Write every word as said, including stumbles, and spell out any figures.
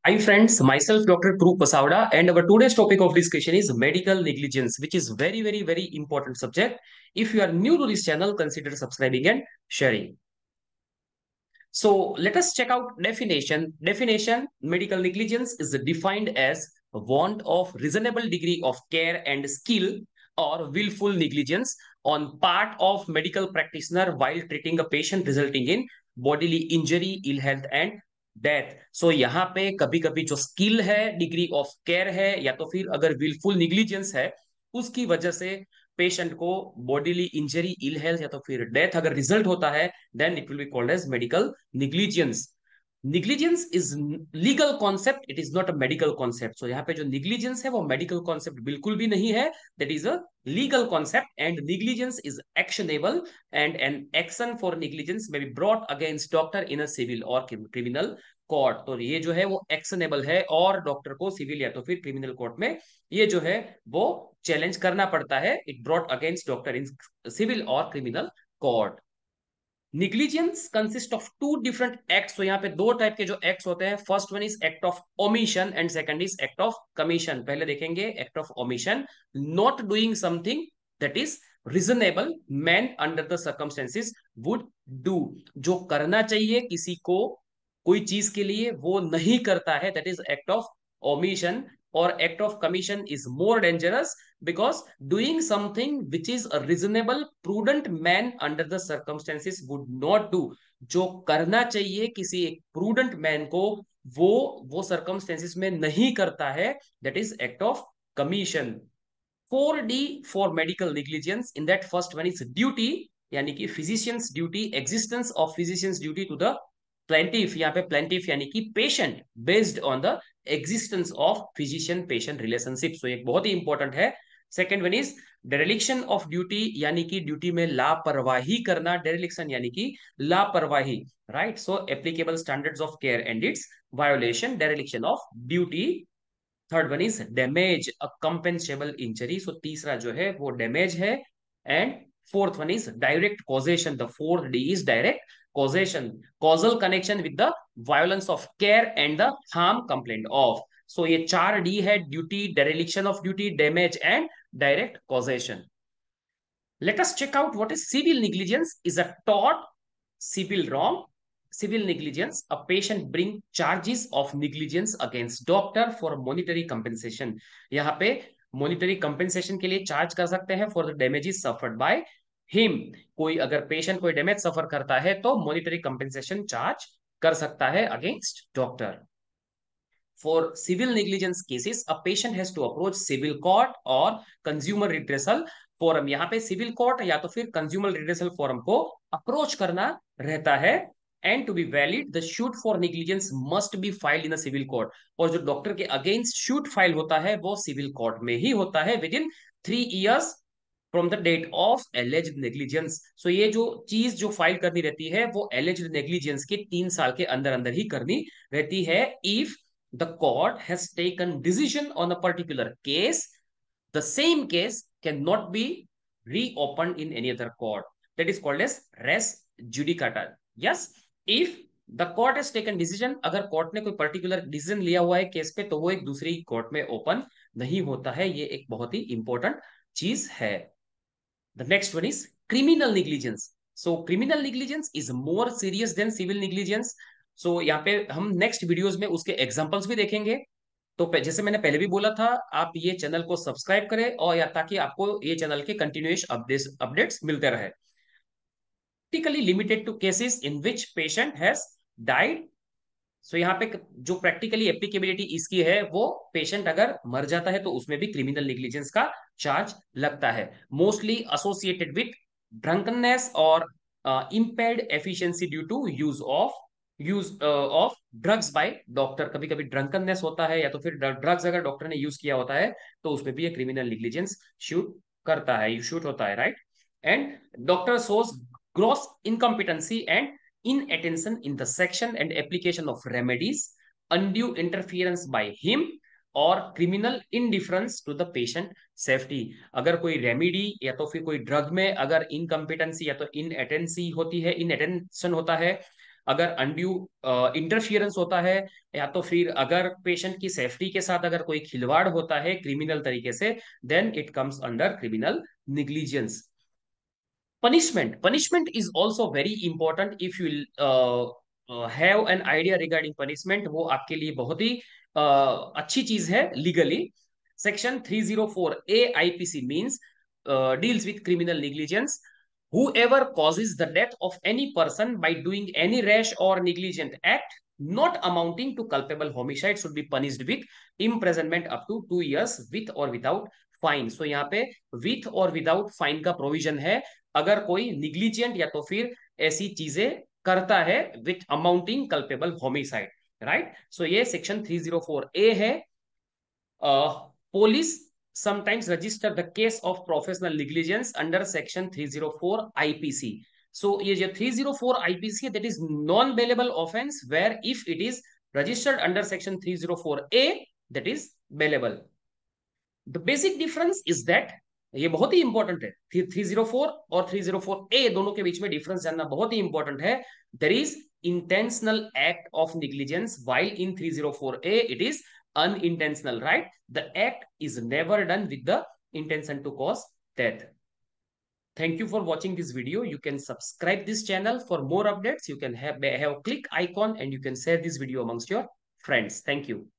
Hi friends, myself Doctor Kru Pasawda, and our today's topic of discussion is medical negligence, which is very, very, very important subject. If you are new to this channel, consider subscribing and sharing. So let us check out definition. Definition: medical negligence is defined as a want of reasonable degree of care and skill or willful negligence on part of medical practitioner while treating a patient, resulting in bodily injury, ill health and death. So यहाँ पे कभी कभी जो skill है, degree of care है, या तो फिर अगर विलफुल निग्लिजेंस है, उसकी वजह से पेशेंट को बॉडीली इंजरी, इल हेल्थ या तो फिर डेथ अगर रिजल्ट होता है, then it will be called as medical negligence. Negligence is legal concept, it is not a medical concept. So यहाँ पे जो निग्लिजेंस है वो मेडिकल कॉन्सेप्ट बिल्कुल भी नहीं है. That is a legal concept and negligence is actionable and an action for negligence may be brought against doctor in a civil और क्रिमिनल कोर्ट. तो ये जो है वो एक्शनेबल है और डॉक्टर को सिविल या तो फिर क्रिमिनल कोर्ट में ये जो है वो चैलेंज करना पड़ता है. It brought against doctor in civil और criminal court. Negligence consist of two different acts. तो यहाँ पे दो टाइप के जो एक्ट्स होते हैं. First one is act of omission and second is act of commission. पहले देखेंगे act of omission. Not doing something that is reasonable man under the circumstances would do. जो करना चाहिए किसी को कोई चीज के लिए वो नहीं करता है, that is act of omission. और act of commission is more dangerous because doing something which is a reasonable prudent man under the circumstances would not do. जो करना चाहिए किसी एक prudent man को, वो वो circumstances में नहीं करता है, that is act of commission. Four D for medical negligence. In that first one is duty, यानी कि physician's duty, existence of physician's duty to the plaintiff. यहाँ पे plaintiff यानी कि patient, based on the existence of physician patient relationship. so एक बहुत ही important है. Second one is dereliction of duty, यानी कि ड्यूटी में लापरवाही करना. डेरिलिक्शन यानी कि लापरवाही, right. So applicable standards of care and its violation, dereliction of duty. Third one is damage, a compensable injury. So तीसरा जो है वो डैमेज है. And fourth one is direct causation. The fourth D is direct causation, causal connection with the violence of care and the harm complaint of. So ये चार D है: duty, dereliction of duty, damage and direct causation. Let us check out what is civil negligence. Is a tort civil wrong. Civil negligence, a patient bring charges of negligence against doctor for monetary compensation. यहाँ पे monetary compensation के लिए charge कर सकते हैं for the damages suffered by him. कोई अगर patient कोई damage suffer करता है तो monetary compensation charge कर सकता है against doctor. For civil negligence cases, a patient has to approach civil court or consumer redressal forum. यहाँ पे civil court या तो फिर consumer redressal forum को approach करना रहता है. And to be valid, the suit for negligence must be filed in a civil court. और जो डॉक्टर के अगेंस्ट शूट फाइल होता है वो सिविल कोर्ट में ही होता है within three years from the date of alleged negligence. So ये जो चीज जो फाइल करनी रहती है वो एलिज्ड नेग्लिजेंस के तीन साल के अंदर अंदर ही करनी रहती है. If the court has taken decision on a particular case, the same case cannot be reopened in any other court. That is called as res judicata. Yes, if the court has taken decision, अगर court ने कोई particular decision लिया हुआ है case पे, तो वो एक दूसरी कोर्ट में ओपन नहीं होता है. ये एक बहुत ही इंपॉर्टेंट चीज है. The next one is criminal negligence. So criminal negligence is more serious than civil negligence. So यहाँ पे हम नेक्स्ट वीडियोस में उसके एग्जांपल्स भी देखेंगे. तो जैसे मैंने पहले भी बोला था, आप ये चैनल को सब्सक्राइब करें और या ताकि आपको ये चैनल के कंटिन्यूस अपडेट्स अपडेट्स मिलते रहे. Typically limited to cases in which patient has died. So यहाँ पे जो प्रैक्टिकली एप्लीकेबिलिटी इसकी है, वो पेशेंट अगर मर जाता है तो उसमें भी क्रिमिनल निग्लिजेंस का चार्ज लगता है. मोस्टली एसोसिएटेड विथ ड्रंकनेस और impaired efficiency due to use of use of drugs by doctor. कभी कभी ड्रंकनेस होता है या तो फिर ड्रग्स अगर डॉक्टर ने यूज किया होता है तो उसमें भी ये क्रिमिनल निग्लिजेंस शूट करता है, शूट होता है, right. And doctor shows gross incompetency and inattention in the section and application of remedies, undue interference by him और criminal indifference to the patient safety. अगर कोई रेमेडी या तो फिर कोई ड्रग में अगर इनकम्पिटेंसी या तो इन अटेंसी होती है, इन अटेंशन होता है, अगर अनड्यू इंटरफियरेंस होता है, या तो फिर अगर पेशेंट की सेफ्टी के साथ अगर कोई खिलवाड़ होता है क्रिमिनल तरीके से, then it comes under criminal negligence. punishment punishment is also very important. If you uh, uh, have an idea regarding punishment, वो आपके लिए बहुत ही uh, अच्छी चीज है legally. Section three zero four A IPC means deals with criminal negligence. Whoever causes the death of any person by doing any rash or negligent act not amounting to culpable homicide should be punished with imprisonment up to two years with or without fine. So यहाँ पे with और without fine का provision है अगर कोई निग्लिजेंट या तो फिर ऐसी चीजें करता है with amounting culpable homicide, right. So ये section three zero four A है। police sometimes register the case of professional negligence under section three zero four I P C. So ये जो three zero four I P C है, that is non-bailable offense, where if it is registered under section three zero four A, that is bailable. The basic difference is that, ये बहुत ही important है, three zero four और three zero four A दोनों के बीच में difference जानना बहुत ही इंपॉर्टेंट है। There is intentional act of negligence, while in three zero four A it is unintentional, right? The act is never done with the intention to cause death. Thank you for watching this video. You can subscribe this channel for more updates. You can have, have a click icon and you can share this video amongst your friends. Thank you.